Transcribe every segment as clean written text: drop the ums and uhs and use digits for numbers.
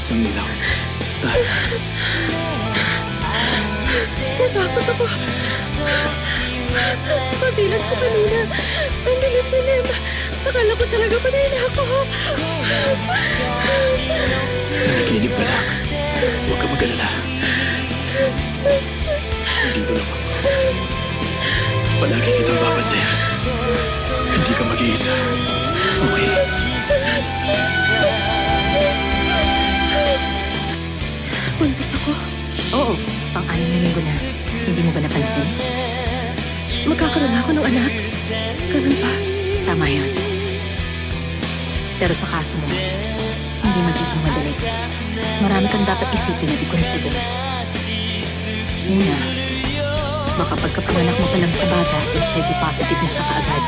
isang nilaw. Dahil natakot ako. Pagbilang ko kanina, ang dilim-dilim. Akala ko talaga patay na ako. nanaginip ka lang. Huwag ka mag-alala. Dito lang ako. Palagi kitang babantayan. Hindi ka mag-iisa. Okay? Buntis ako. Oo, pang-anim na linggo na. Hindi mo ba napansin? Magkakaroon ako ng anak. Ganun ba? Tama yun. Pero sa kaso mo, hindi magiging madali. Marami kang dapat isipin at i-consider. Una, baka pagkapanganak mo pa lang sa bata, HIV positive na siya kaagad.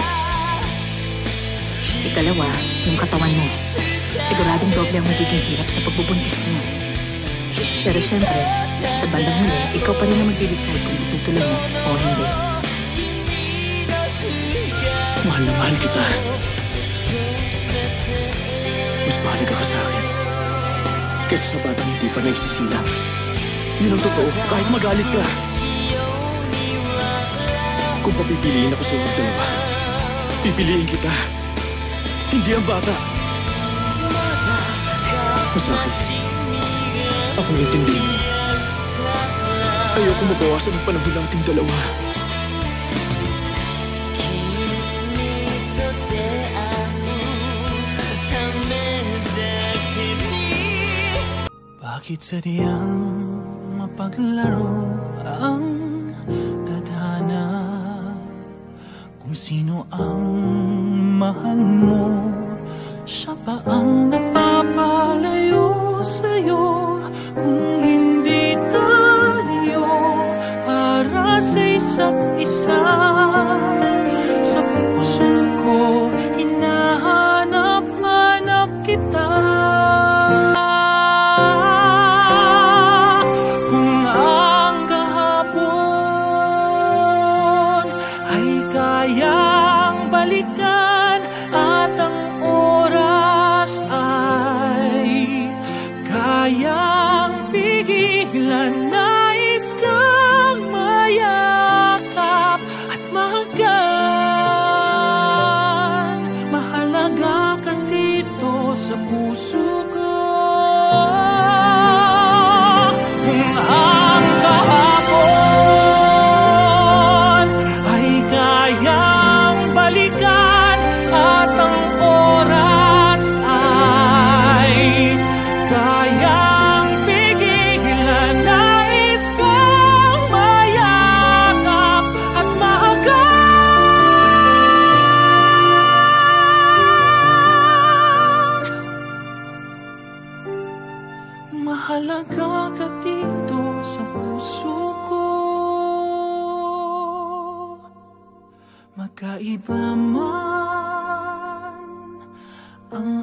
Ikalawa, yung katawan mo. Siguradong doble ang magiging hirap sa pagbubuntis mo. Pero syempre, sa bandang huli, ikaw pa rin ang magde-decide kung itutuloy mo o hindi. Mahal na mahal kita. Mas mahalaga ka sa akin kaysa sa batang hindi pa nagsisilang. Yun ang totoo, kahit magalit ka. Kung papipiliin ako sa inyong dalawa, pipiliin kita. Hindi ang bata. Masakit. Ako naintindihin mo. Ayoko mabawasan ang panahon nating dalawa. Bakit sadyang mapaglaro ang tadhana? Kung sino ang mahal mo, siya pa ang napapalayo sa'yo. Kung hindi tayo para sa isa't isa, sa puso ko hinahanap-hanap kita. Sa puso ko, kung ang kahapon ay kayang balikan at ang oras ay kayang pigilan, nais kong mayakap at mahagan. Mahalaga ka dito sa puso ko. Magkaiba man ang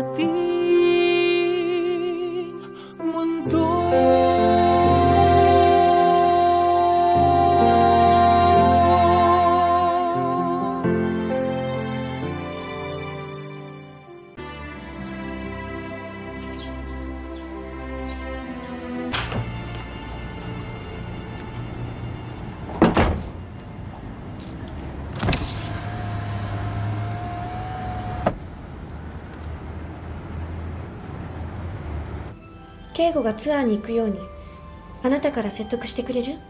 ating mundo. 圭吾がツアーに行くようにあなたから説得してくれる？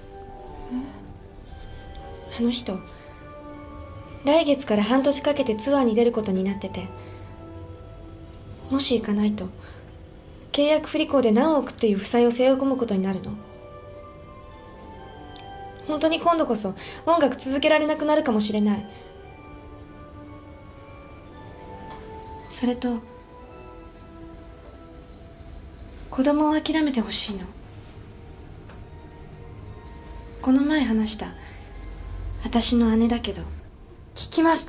あの人来月から半年かけてツアーに出ることになってて、もし行かないと契約不履行で何億っていう負債を背負い込むことになるの。本当に今度こそ音楽続けられなくなるかもしれない。それと子供を諦めてほしいの。この前話した私の姉だけど。 聞きました。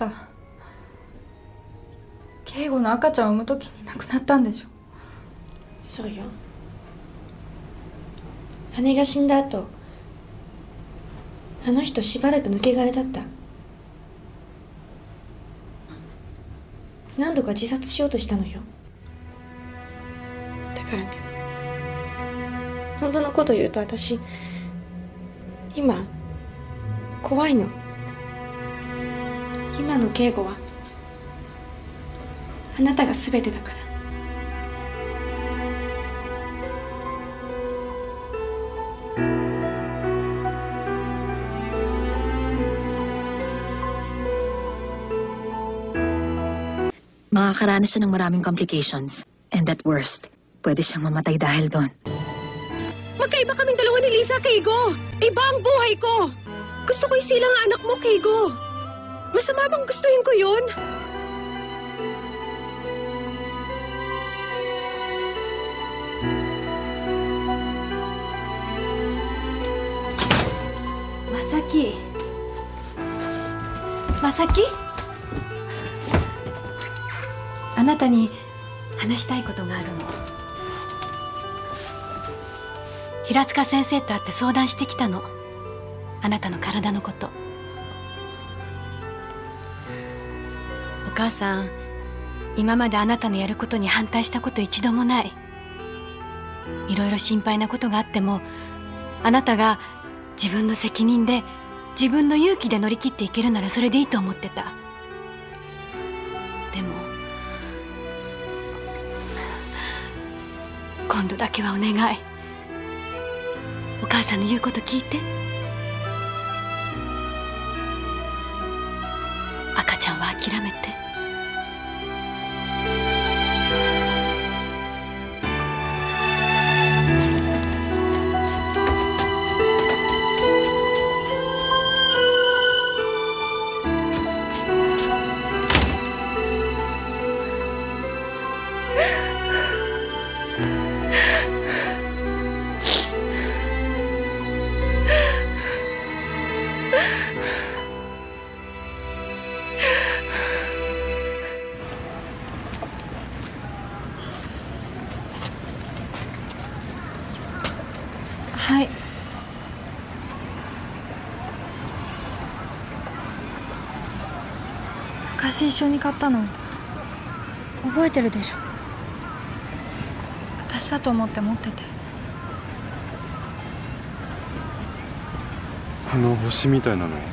圭吾の赤ちゃんを産む時に亡くなったんでしょ。 そうよ。姉が死んだ後、あの人しばらく抜け殻だった。何度か自殺しようとしたのよ。だからね。本当のこと言うと私今怖いの。今の圭吾はあなたが全てだから。 Makakaranas siya ng maraming complications. And at worst, pwede siyang mamatay dahil doon. Magkaiba kaming dalawa ni Lisa, Keigo. Iba ang buhay ko. Gusto ko isilang ang anak mo, Keigo. Masama bang gustuhin ko yun? Masaki. Masaki? あなたに話したいことがあるの。平塚先生と会って相談してきたの。あなたの体のこと。お母さん、今まであなたのやることに反対したこと一度もない。いろいろ心配なことがあっても、あなたが自分の責任で自分の勇気で乗り切っていけるならそれでいいと思ってた。でも今度だけはお願い。お母さんの言うこと聞いて。赤ちゃんは諦めて。 はい。昔一緒に買ったの覚えてるでしょ。私だと思って持ってて。 あの星みたいなの。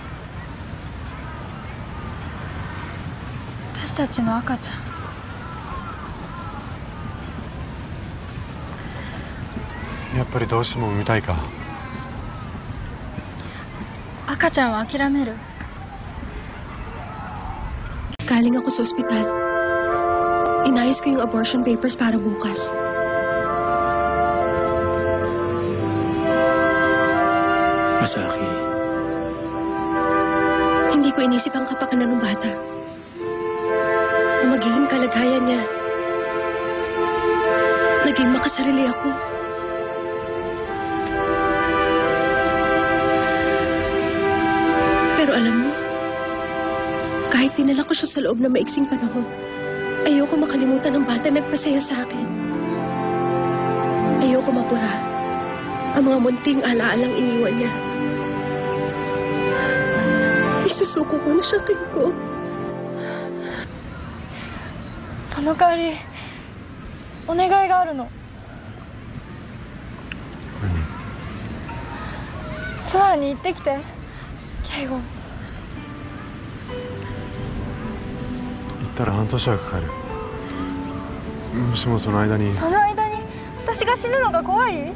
私たちの赤ちゃん。 やっぱりどうしても産みたいか。 赤ちゃんは諦める。 Galing ako sa ospital. Inayos ko yung abortion papers para bukas. Masaki. Hindi ko inisip ang kapakanan ng bata. Ang magiging kalagayan niya. Naging makasarili ako. Pero alam mo, kahit dinala ko siya sa loob ng maiksing panahon, ayoko makalimutan ang bata nagpasaya sa akin. Ayoko mapura ang mga munting alaalang iniwan niya. Isusuko ko na siya kay ko. その代わりお願いがあるの。ツアーに行ってきて、圭吾。 行ったら半年はかかる。もしもその間に。 その間に私が死ぬのが怖い？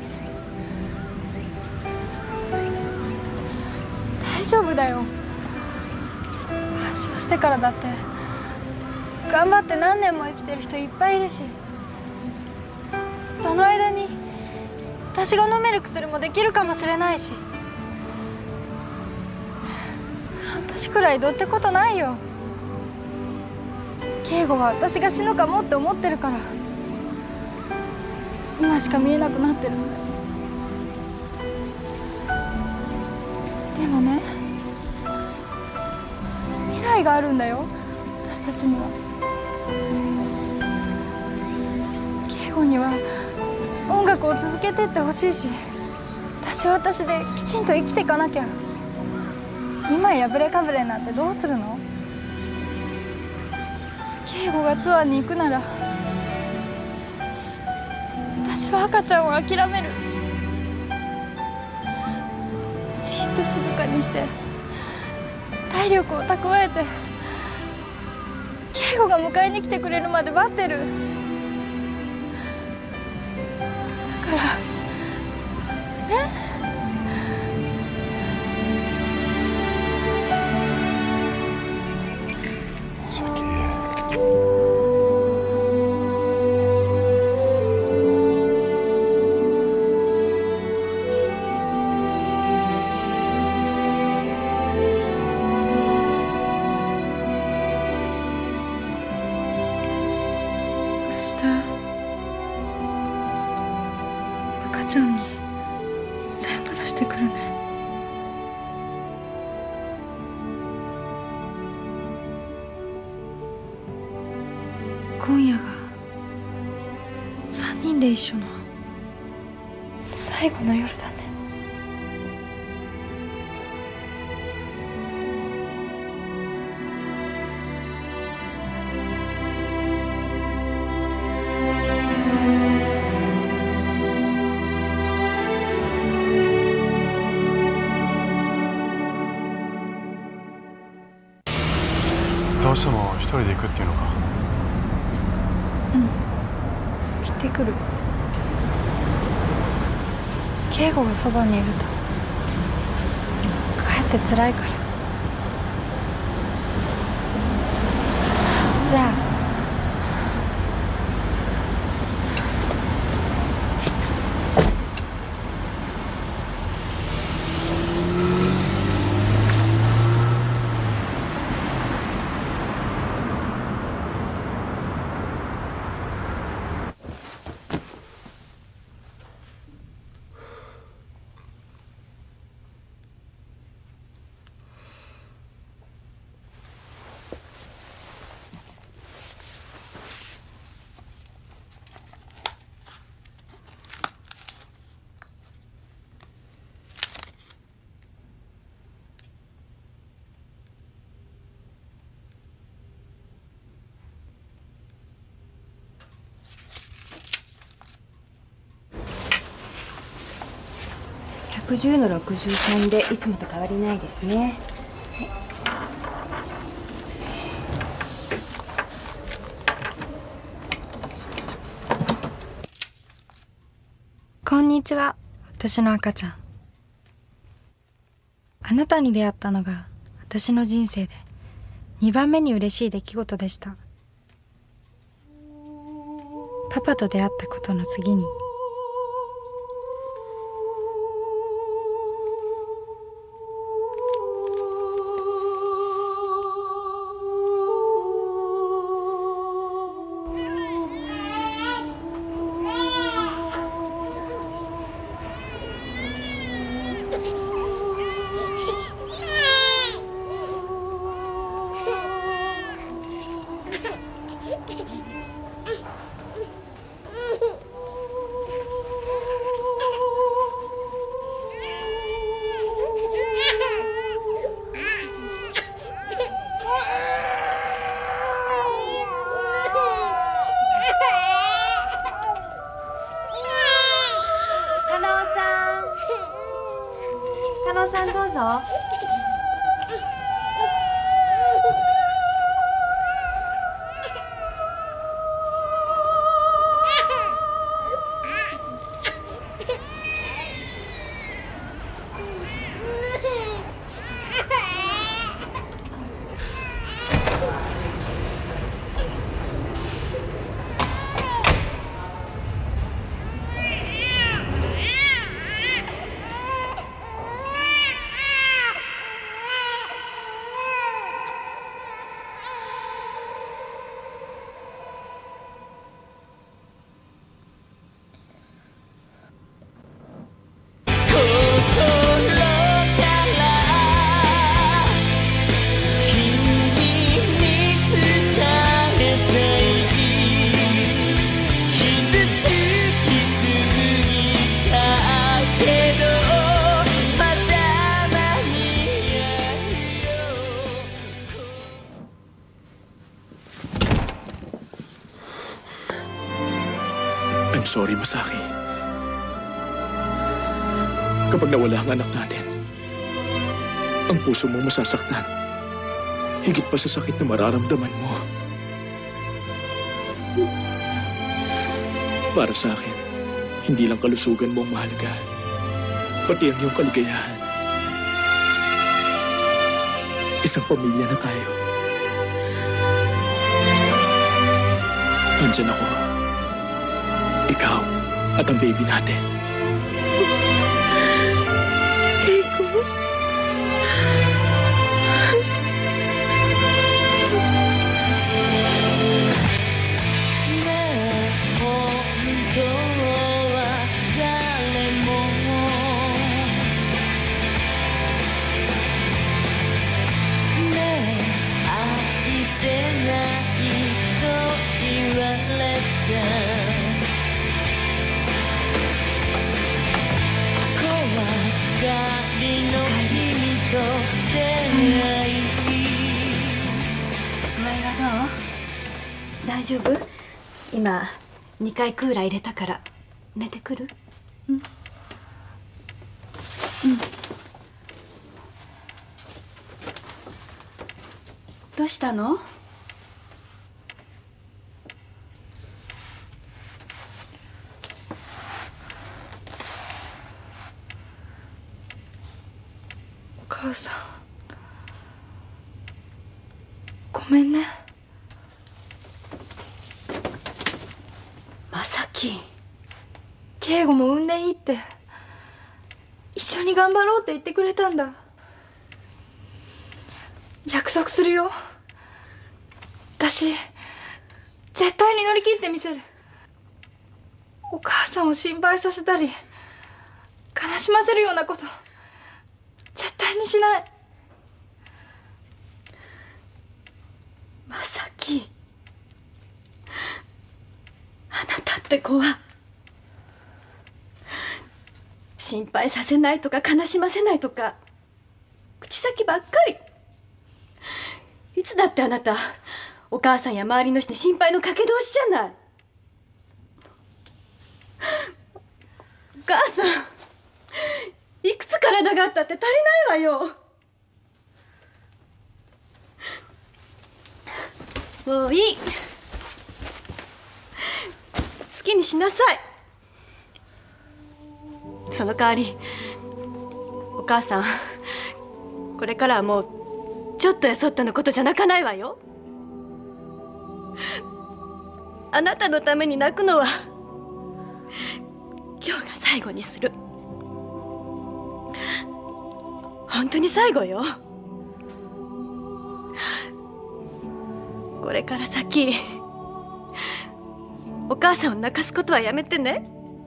大丈夫だよ。発症してからだって頑張って何年も生きてる人いっぱいいるし、その間に私が飲める薬もできるかもしれないし、半年くらいどうってことないよ。圭吾は私が死ぬかもって思ってるから今しか見えなくなってるんだよ。でもね、未来があるんだよ、私たちには。圭吾には音楽を続けてってほしいし、私は私できちんと生きていかなきゃ。今破れかぶれなんてどうするの？圭吾がツアーに行くなら私は赤ちゃんを諦める。じっと静かにして体力を蓄えて圭吾が迎えに来てくれるまで待ってる。だからね。赤ちゃんにさよならしてくるね。今夜が3人で一緒の最後の夜だね。 どうしても一人で行くっていうのか。 行ってくる。圭吾がそばにいるとかえって辛いから。じゃあ 110の63でいつもと変わりないですね。 こんにちは、私の赤ちゃん。あなたに出会ったのが私の人生で2番目に嬉しい出来事でした。パパと出会ったことの次に加納さん、どうぞ。 sorry, Masaki. Kapag nawala ang anak natin, ang puso mo masasaktan. Higit pa sa sakit na mararamdaman mo. Para sa akin, hindi lang kalusugan mo ang mahalaga, pati ang iyong kaligayahan. Isang pamilya na tayo. Andiyan ako. Ikaw at ang baby natin. Keiko? 大丈夫？今2回クーラー入れたから寝てくる？うん。どうしたの？ お母さん、ごめんね。 まさき、 圭吾も産んでいいって一緒に頑張ろうって言ってくれたんだ。約束するよ。私絶対に乗り切ってみせる。お母さんを心配させたり悲しませるようなこと絶対にしない。 まさき、あなたって子は心配させないとか悲しませないとか口先ばっかり。いつだってあなたお母さんや周りの人に心配のかけ通しじゃない。お母さんいくつ体があったって足りないわよ。もういい。好きにしなさい。その代わりお母さんこれからはもうちょっとやそっとのことじゃ泣かないわよ。あなたのために泣くのは今日が最後にする。本当に最後よ。これから先お母さんを泣かすことはやめてね。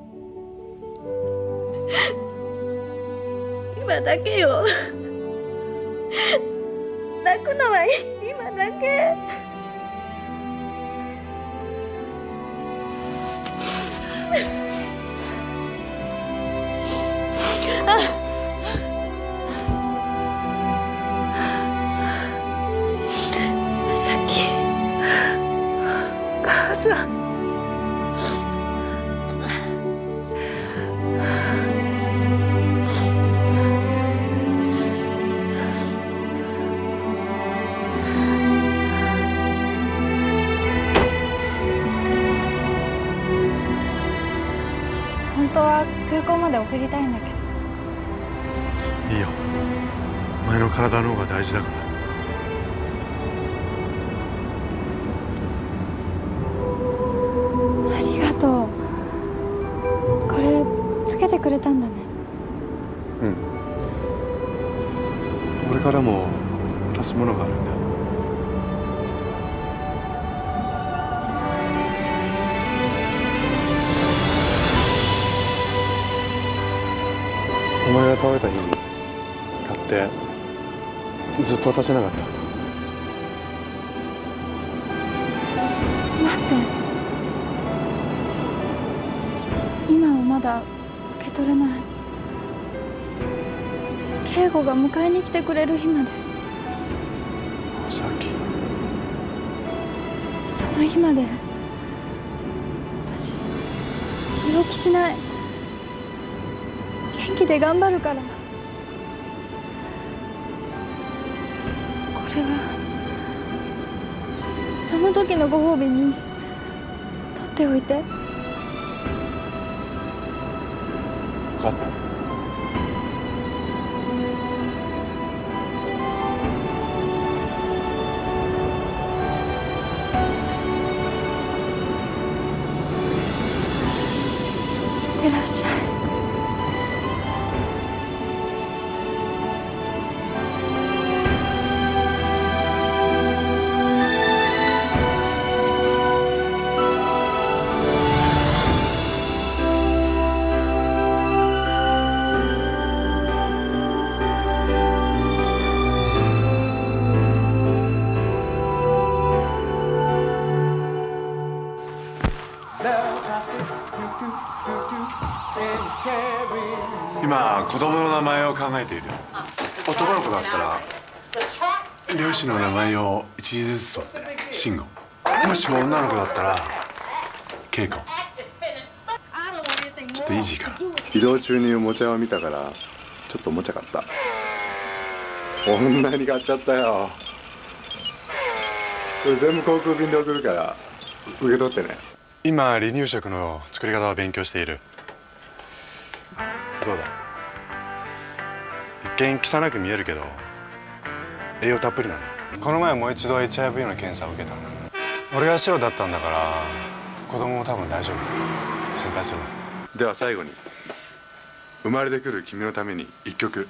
今だけよ。泣くのはいい今だけ。まさき、 お母さん。本当は空港まで送りたいんだけど。 いいよ。お前の体の方が大事だから。 ありがとう。これつけてくれたんだね。 うん。俺からも渡すものがあるんだよ。お前が倒れた日に買ってずっと渡せなかった。 待って、今はまだ受け取れない。圭吾が迎えに来てくれる日まで。 まさき、 その日まで私病気しない。元気で頑張るから。これはその時のご褒美に取っておいて。 分かった。 いってらっしゃい。 今子供の名前を考えている。男の子だったら両親の名前を一字ずつ取って慎吾。もしも女の子だったら恵子。ちょっとイージーかな。 移動中におもちゃを見たからちょっとおもちゃ買った。女に買っちゃったよ。これ全部航空便で送るから受け取ってね。 今離乳食の作り方を勉強している。どうだ。一見汚く見えるけど栄養たっぷりなの。この前もう一度 HIV の検査を受けた。俺が白だったんだから子供も多分大丈夫。心配するな。 では最後に生まれてくる君のために一曲。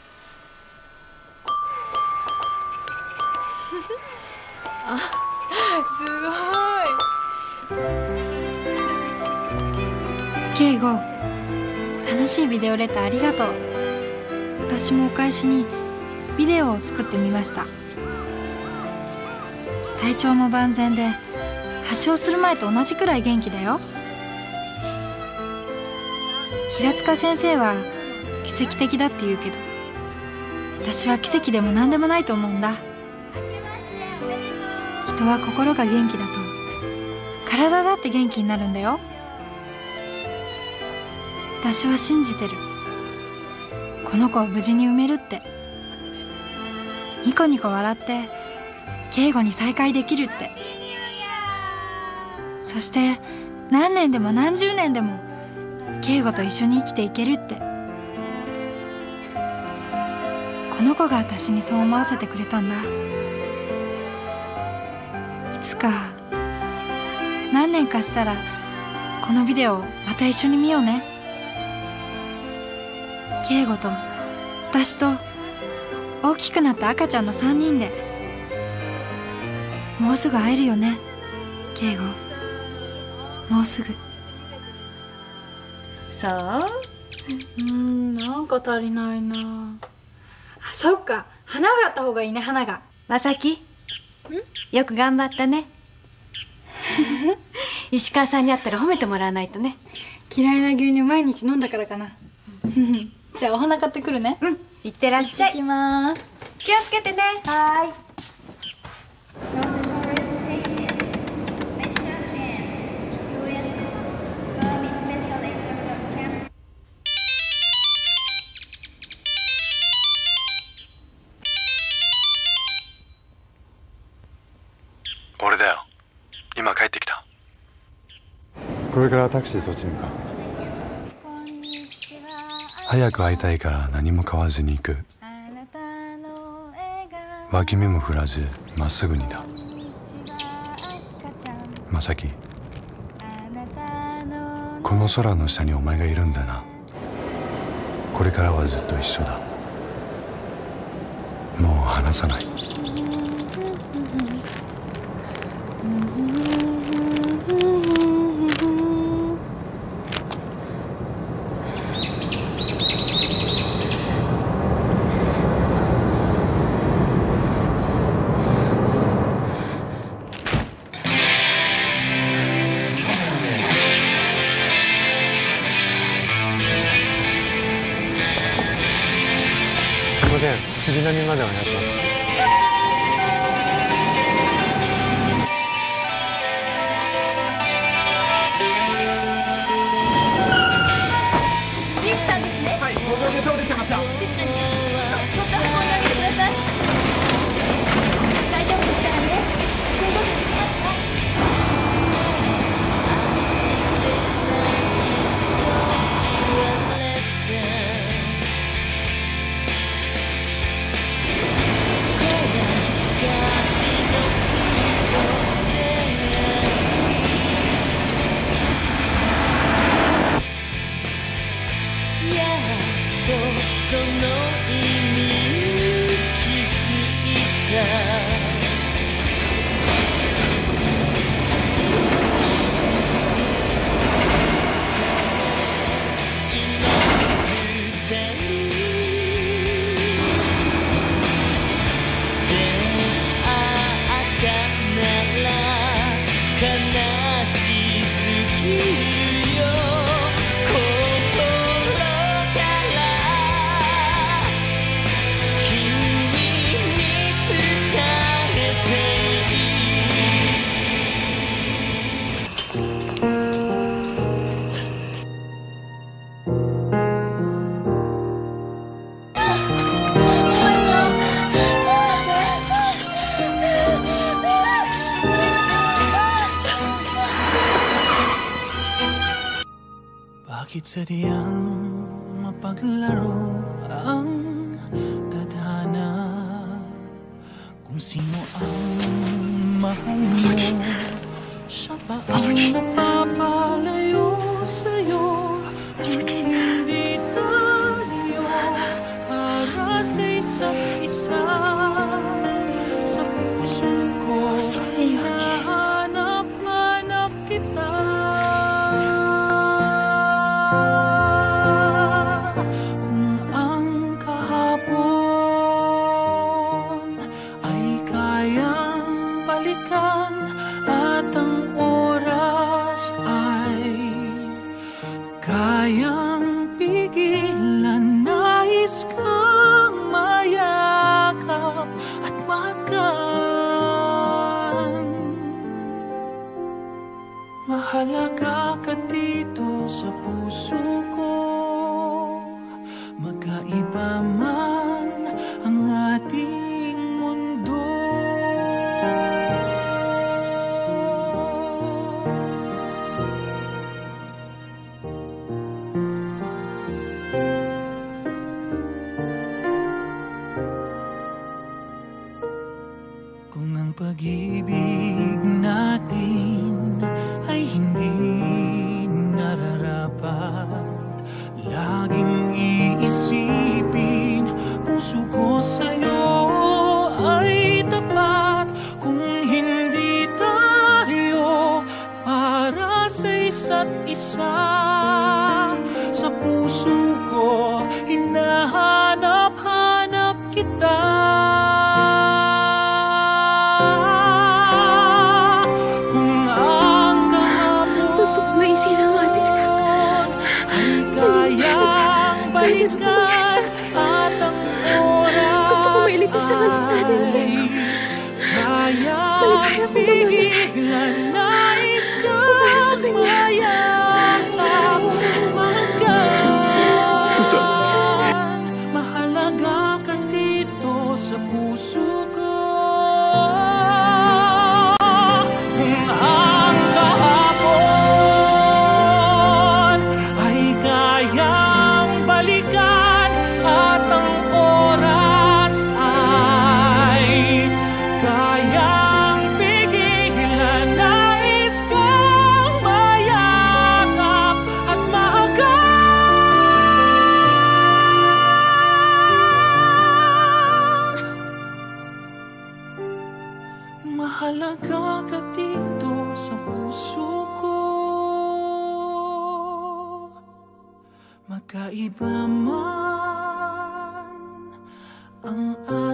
あ、すごい。圭吾、楽しいビデオレターありがとう。私もお返しにビデオを作ってみました。体調も万全で発症する前と同じくらい元気だよ。平塚先生は奇跡的だって言うけど、私は奇跡でも何でもないと思うんだ。人は心が元気だと体だって元気になるんだよ。私は信じてる。この子を無事に産めるって。ニコニコ笑って圭吾に再会できるって。そして何年でも何十年でも圭吾と一緒に生きていけるって。この子が私にそう思わせてくれたんだ。いつか何年かしたらこのビデオをまた一緒に見ようね。圭吾と私と大きくなった赤ちゃんの3人で。もうすぐ会えるよね圭吾。もうすぐ。 そう？ なんか足りないな。あ、そっか、花があった方がいいね。花が。 まさき、よく頑張ったね。石川さんに会ったら褒めてもらわないとね。 嫌いな牛乳毎日飲んだからかな。じゃあお花買ってくるね。 いってらっしゃい。 行ってきます。 気をつけてね。 はーい。 俺だよ。今帰ってきた。これからタクシーでそっちに向かう。早く会いたいから何も買わずに行く。脇目も振らずまっすぐにだ。まさき、この空の下にお前がいるんだな。これからはずっと一緒だ。もう離さない。すみません、杉並までお願いします。 Bakit sadyang mapaglaro ang tadhana? Kung sino ang mahal mo, siya pa ang napapalayo sa'yo. Kung hindi tayo para sa isa't isa, sa puso ko hinahanap-hanap kita. Kung ang kahapon ay kayang balikan at ang oras ay kayang pigilan, nais kang mayakap at magan. Mahalaga ka dito sa puso ko, magkaiba man ang ating mundo. Kung ang pag-ibig natin ay hindi nararapat, laging iisipin, puso ko sa'yo ay tapat. Kung hindi tayo para sa isa't isa, sa puso ko hinahanap-hanap kita. Gusto ko maisilang ating anak. Kayang balikan at ang oras Gusto ko mailigtas sa anak natin, Diego. kayang pigilan, nais kang mayakap at magan. Mahalaga ka dito sa puso ko. Kung ang kahapon ay kayang balikan at ang oras ay kayang pigilan, nais kang mayakap at mahagan. Mahalaga ka dito sa puso ko, magkaiba man ang